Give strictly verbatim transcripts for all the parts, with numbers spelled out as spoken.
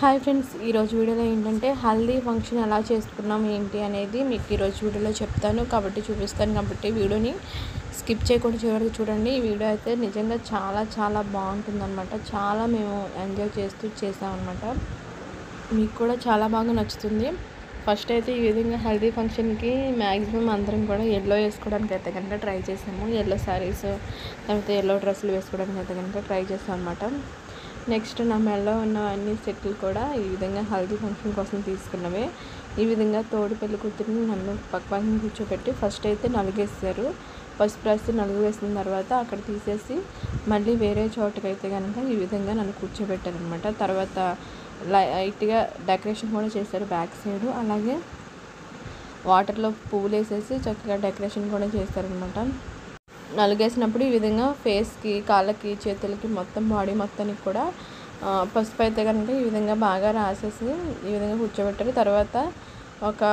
Hi friends, ఈరోజు వీడియోలో ఏంటంటే హల్దీ ఫంక్షన్ ఎలా చేసుకున్నాం ఏంటి అనేది మీకు ఈరోజు వీడియోలో చెప్తాను కాబట్టి చూపిస్తాను. కాబట్టి వీడియోని స్కిప్ చేయకుండా చివరికి చూడండి. ఈ వీడియో అయితే నిజంగా చాలా చాలా బాగుంటుందన్నమాట. చాలా మేము ఎంజాయ్ చేస్తూ చేసామన్నమాట. మీకు కూడా చాలా బాగా నచ్చుతుంది. ఫస్ట్ అయితే ఈ విధంగా హల్దీ ఫంక్షన్కి మ్యాక్సిమం అందరం కూడా ఎల్లో వేసుకోవడానికి అయితే కనుక ట్రై చేసాము. ఎల్లో శారీస్ లేకపోతే ఎల్లో డ్రెస్సులు వేసుకోవడానికి అయితే కనుక ట్రై చేసాం అనమాట. నెక్స్ట్ నా మెడలో ఉన్న అన్ని సెట్లు కూడా ఈ విధంగా హల్దీ ఫంక్షన్ కోసం తీసుకున్నవే. ఈ విధంగా తోడు పెళ్లి కూతురిని నన్ను పక్క పక్కన కూర్చోబెట్టి ఫస్ట్ అయితే నలుగేస్తారు. పసుపు రాసి నలుగు వేసిన తర్వాత అక్కడ తీసేసి మళ్ళీ వేరే చోటుకైతే కనుక ఈ విధంగా నన్ను కూర్చోబెట్టారనమాట. తర్వాత లైట్గా డెకరేషన్ కూడా చేశారు బ్యాక్ సైడ్. అలాగే వాటర్లో పువ్వులు వేసేసి చక్కగా డెకరేషన్ కూడా చేస్తారనమాట. నలుగేసినప్పుడు ఈ విధంగా ఫేస్కి, కాళ్ళకి, చేతులకి, మొత్తం బాడీ మొత్తానికి కూడా పసుపు అయితే కనుక ఈ విధంగా బాగా రాసేసి ఈ విధంగా కూర్చోబెట్టారు. తర్వాత ఒక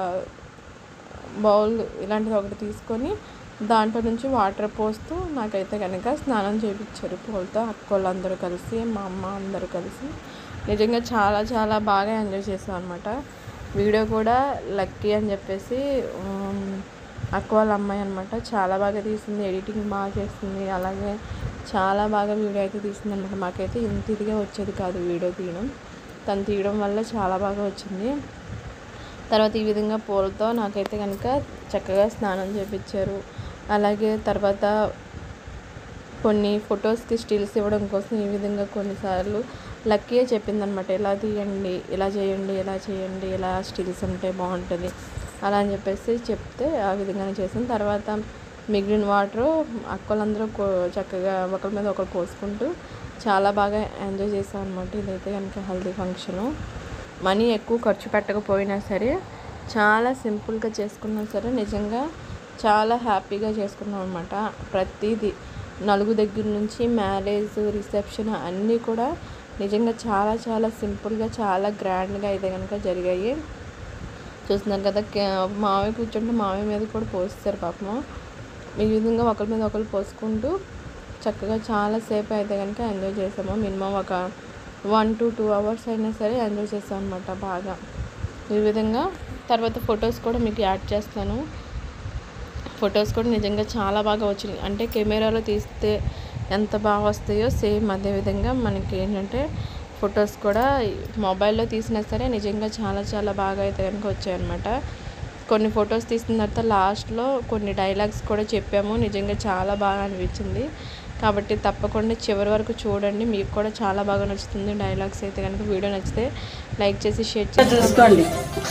బౌల్ ఇలాంటిది ఒకటి తీసుకొని దాంట్లో నుంచి వాటర్ పోస్తూ నాకైతే కనుక స్నానం చేయించారు పూలతో. అక్క వాళ్ళందరూ కలిసి, మా అమ్మ అందరూ కలిసి నిజంగా చాలా చాలా బాగా ఎంజాయ్ చేసాం అనమాట. వీడియో కూడా లక్కీ అని చెప్పేసి అక్క వాళ్ళ అమ్మాయి అనమాట, చాలా బాగా తీసింది, ఎడిటింగ్ బాగా చేస్తుంది. అలాగే చాలా బాగా వీడియో అయితే తీసింది అనమాట. మాకైతే ఇంత ఇదిగా వచ్చేది కాదు వీడియో తీయడం, తను తీయడం వల్ల చాలా బాగా వచ్చింది. తర్వాత ఈ విధంగా పూలతో నాకైతే కనుక చక్కగా స్నానం చేయించారు. అలాగే తర్వాత కొన్ని ఫొటోస్కి స్టిల్స్ ఇవ్వడం కోసం ఈ విధంగా కొన్నిసార్లు లక్కీయే చెప్పిందనమాట, ఇలా తీయండి, ఇలా చేయండి, ఇలా చేయండి, ఇలా స్టిల్స్ ఉంటే బాగుంటుంది అలా అని చెప్పేసి చెప్తే ఆ విధంగానే చేసాను. తర్వాత మిగిలిన వాటరు అక్కలందరూ చక్కగా ఒకరి మీద ఒకరు పోసుకుంటూ చాలా బాగా ఎంజాయ్ చేసాం అనమాట. ఇదైతే కనుక హల్దీ ఫంక్షను. మనీ ఎక్కువ ఖర్చు పెట్టకపోయినా సరే, చాలా సింపుల్గా చేసుకున్నా సరే నిజంగా చాలా హ్యాపీగా చేసుకున్నాం అనమాట. ప్రతిదీ నలుగు దగ్గర నుంచి మ్యారేజ్, రిసెప్షన్ అన్నీ కూడా నిజంగా చాలా చాలా సింపుల్గా, చాలా గ్రాండ్గా అయితే కనుక జరిగాయి. చూస్తున్నారు కదా, మావయ్య కూర్చుంటే మావయ్య మీద కూడా పోస్తారు పాపం. ఈ విధంగా ఒకరి మీద ఒకరు పోసుకుంటూ చక్కగా చాలాసేపు అయితే కనుక ఎంజాయ్ చేసాము. మినిమం ఒక వన్ టు టూ అవర్స్ అయినా సరే ఎంజాయ్ చేసాం అనమాట బాగా. ఈ విధంగా తర్వాత ఫొటోస్ కూడా మీకు యాడ్ చేస్తాను. ఫొటోస్ కూడా నిజంగా చాలా బాగా వచ్చినాయి. అంటే కెమెరాలో తీస్తే ఎంత బాగా వస్తాయో సేమ్ అదేవిధంగా మనకి ఏంటంటే ఫొటోస్ కూడా మొబైల్లో తీసినా సరే నిజంగా చాలా చాలా బాగా అయితే కనుక వచ్చాయన్నమాట. కొన్ని ఫొటోస్ తీసిన తర్వాత లాస్ట్లో కొన్ని డైలాగ్స్ కూడా చెప్పాము. నిజంగా చాలా బాగా అనిపించింది. కాబట్టి తప్పకుండా చివరి వరకు చూడండి, మీకు కూడా చాలా బాగా నచ్చుతుంది డైలాగ్స్ అయితే కనుక. వీడియో నచ్చితే లైక్ చేసి షేర్ చేసి చూసుకోండి.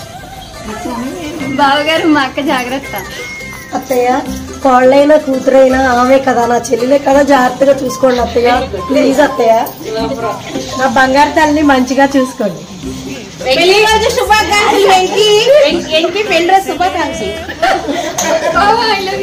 బావగారు మా అక్క జాగ్రత్త. అత్తయ్య, కోళ్ళైనా కూతురైనా ఆమె కదా, నా చెల్లెలే కదా, జాగ్రత్తగా చూసుకోండి అత్తయ్య. ప్లీజ్ అత్తయ్య, నా బంగారు తల్లిని మంచిగా చూసుకోండి. పెళ్లి రోజు శుభాకాంక్షలు. వెంకి వెంకి పెళ్లి రోజు శుభాకాంక్షలు.